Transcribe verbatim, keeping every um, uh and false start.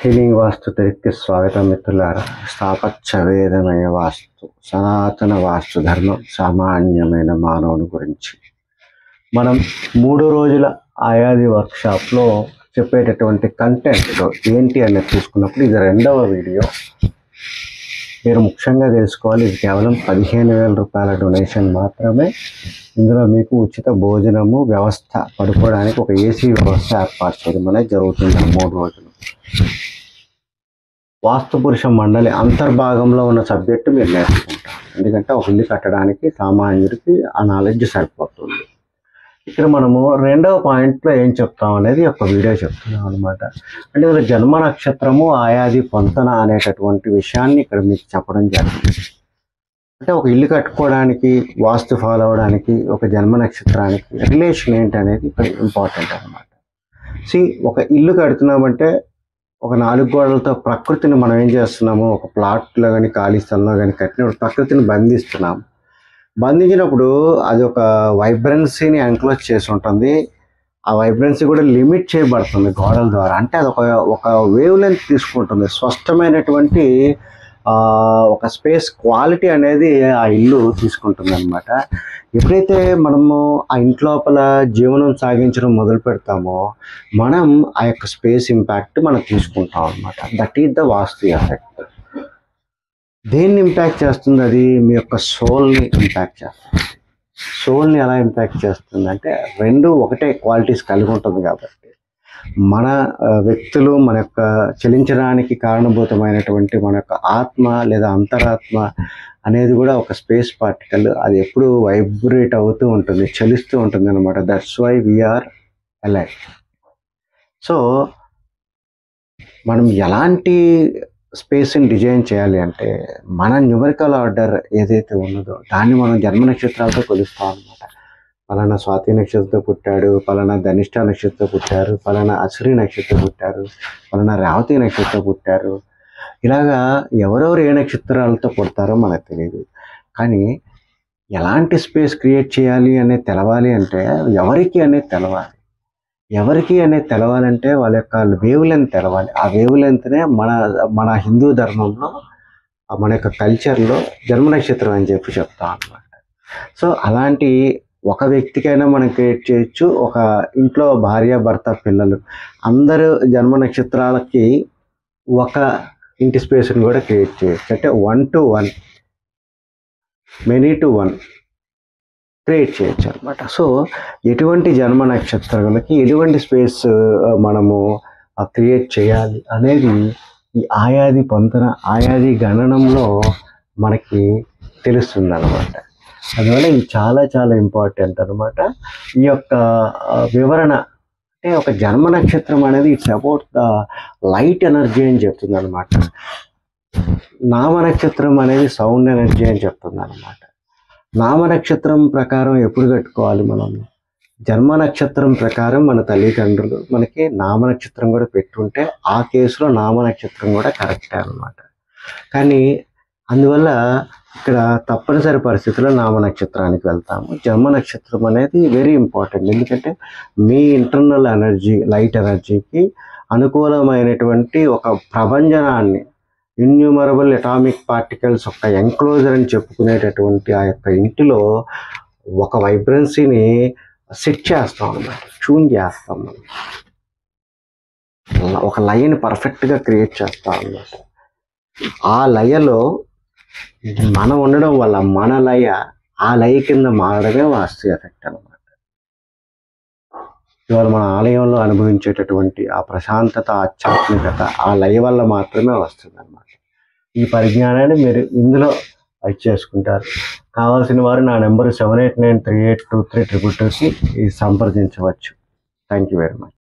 Healing వాస్తు తెరికి స్వాగతం మిత్రులారా. స్థాపత్యవేదమయ వాస్తు, సనాతన వాస్తు ధర్మం, సామాన్యమైన మానవుని గురించి మనం మూడు రోజుల ఆయాది వర్క్షాప్లో చెప్పేటటువంటి కంటెంట్ ఏంటి అనేది చూసుకున్నప్పుడు ఇది రెండవ వీడియో. మీరు ముఖ్యంగా తెలుసుకోవాలి, ఇది కేవలం పదిహేను వేల రూపాయల డొనేషన్ మాత్రమే. ఇందులో మీకు ఉచిత భోజనము వ్యవస్థ, పడుకోవడానికి ఒక ఏసీ వ్యవస్థ ఏర్పాటు చేయడం అనేది జరుగుతుంది మూడు రోజులు. వాస్తు పురుష మండలి అంతర్భాగంలో ఉన్న సబ్జెక్టు మీరు నేర్చుకుంటారు. ఎందుకంటే ఒక ఇల్లు కట్టడానికి సామాన్యుడికి ఆ నాలెడ్జ్ సరిపోతుంది. ఇక్కడ మనము రెండవ పాయింట్లో ఏం చెప్తాం అనేది ఒక వీడియో చెప్తున్నాం అనమాట. అంటే ఇక్కడ జన్మ నక్షత్రము ఆయాది పొంతన అనేటటువంటి విషయాన్ని ఇక్కడ మీకు చెప్పడం జరిగింది. అంటే ఒక ఇల్లు కట్టుకోవడానికి, వాస్తు ఫాలో అవడానికి, ఒక జన్మ నక్షత్రానికి రిలేషన్ ఏంటి అనేది ఇక్కడ ఇంపార్టెంట్ అనమాట. సి ఒక ఇల్లు కడుతున్నామంటే ఒక నాలుగు గోడలతో ప్రకృతిని మనం ఏం చేస్తున్నాము, ఒక ప్లాట్లో కానీ ఖాళీ స్థలంలో కానీ కట్టినప్పుడు ప్రకృతిని బంధిస్తున్నాము. బంధించినప్పుడు అది ఒక వైబ్రెన్సీని ఎంక్లోజ్ చేసి ఉంటుంది. ఆ వైబ్రెన్సీ కూడా లిమిట్ చేయబడుతుంది గోడల ద్వారా. అంటే అది ఒక ఒక వేవ్ లెంత్ తీసుకుంటుంది. స్పష్టమైనటువంటి ఒక స్పేస్ క్వాలిటీ అనేది ఆ ఇల్లు తీసుకుంటుంది అనమాట. ఎప్పుడైతే మనము ఆ ఇంట్లోపల జీవనం సాగించడం మొదలు పెడతామో మనం ఆ యొక్క స్పేస్ ఇంపాక్ట్ మనం తీసుకుంటాం అనమాట. That is the vastu effect. దేన్ని ఇంపాక్ట్ చేస్తుంది? అది మీ యొక్క సోల్ని ఇంపాక్ట్ చేస్తుంది. సోల్ని ఎలా ఇంపాక్ట్ చేస్తుంది అంటే రెండు ఒకటే క్వాలిటీస్ కలిగి ఉంటుంది కాబట్టి మన వ్యక్తులు మన యొక్క చలించడానికి కారణభూతమైనటువంటి మన యొక్క ఆత్మ లేదా అంతరాత్మ అనేది కూడా ఒక స్పేస్ పార్టికల్. అది ఎప్పుడు వైబ్రేట్ అవుతూ ఉంటుంది, చలిస్తూ ఉంటుంది అనమాట. That's why we are alive. So మనం ఎలాంటి స్పేస్ని డిజైన్ చేయాలి అంటే మన న్యూమరికల్ ఆర్డర్ ఏదైతే ఉన్నదో దాన్ని మనం జన్మ నక్షత్రాలతో కొలుస్తాం అనమాట. పలానా స్వాతి నక్షత్రంతో పుట్టాడు, పలానా ధనిష్ట నక్షత్రంతో పుట్టారు, పలానా అశ్విని నక్షత్రం పుట్టారు, పలానా రేవతి నక్షత్రం పుట్టారు. ఇలాగా ఎవరెవరు ఏ నక్షత్రాలతో పుడతారో మనకు తెలియదు. కానీ ఎలాంటి స్పేస్ క్రియేట్ చేయాలి అనేది తెలవాలి అంటే ఎవరికి అనేది తెలవాలి. ఎవరికి అనేది తెలవాలంటే వాళ్ళ యొక్క వేవ్ లెంత్ తెలవాలి. ఆ వేవ్ లెంత్నే మన మన హిందూ ధర్మంలో మన యొక్క కల్చర్లో జన్మ నక్షత్రం అని చెప్పి చెప్తాం అన్నమాట. సో అలాంటి ఒక వ్యక్తికైనా మనం క్రియేట్ చేయొచ్చు. ఒక ఇంట్లో భార్య, భర్త, పిల్లలు అందరూ జన్మ నక్షత్రాలకి ఒక ఇంటి స్పేస్ని కూడా క్రియేట్ చేయొచ్చు. అంటే one to one, many to one create చేయొచ్చు అనమాట. సో ఎటువంటి జన్మ నక్షత్రాలకి ఎటువంటి స్పేస్ మనము క్రియేట్ చేయాలి అనేది ఈ ఆయాది పొంతన, ఆయాది గణనంలో మనకి తెలుస్తుంది అనమాట. అందువల్ల ఇది చాలా చాలా ఇంపార్టెంట్ అనమాట. ఈ యొక్క వివరణ అంటే ఒక జన్మ నక్షత్రం అనేది it's about the light energy అని చెప్తుంది అనమాట. నామ నక్షత్రం అనేది సౌండ్ ఎనర్జీ అని చెప్తుంది అనమాట. నామ నక్షత్రం ప్రకారం ఎప్పుడు కట్టుకోవాలి మనం? జన్మ నక్షత్రం ప్రకారం మన తల్లిదండ్రులు మనకి నామ నక్షత్రం కూడా పెట్టుంటే ఆ కేసులో నామ నక్షత్రం కూడా కరెక్టే అనమాట. కానీ అందువల్ల ఇక్కడ తప్పనిసరి పరిస్థితుల్లో నామ నక్షత్రానికి వెళ్తాము. జన్మ నక్షత్రం అనేది వెరీ ఇంపార్టెంట్. ఎందుకంటే మీ ఇంటర్నల్ ఎనర్జీ, లైట్ ఎనర్జీకి అనుకూలమైనటువంటి ఒక ప్రభంజనాన్ని, ఇన్యూమరబుల్ అటామిక్ పార్టికల్స్ ఒక ఎంక్లోజర్ అని చెప్పుకునేటటువంటి ఆ యొక్క ఇంటిలో ఒక వైబ్రెన్సీని సెట్ చేస్తాం అన్నమాట, ట్యూన్ చేస్తాం. మనం ఒక లయని పర్ఫెక్ట్గా క్రియేట్ చేస్తాం అన్నమాట. ఆ లయలో మనం ఉండడం వల్ల మన లయ ఆ లయ కింద మారడమే వాస్తు ఎఫెక్ట్ అనమాట. ఇవాళ మన ఆలయంలో అనుభవించేటటువంటి ఆ ప్రశాంతత, ఆధ్యాత్మికత ఆ లయ వల్ల మాత్రమే వస్తుంది అనమాట. ఈ పరిజ్ఞానాన్ని మీరు ఇందులో అది చేసుకుంటారు. కావాల్సిన వారు నా number seven eight nine three eight two three triple టూకి సంప్రదించవచ్చు. Thank you very much.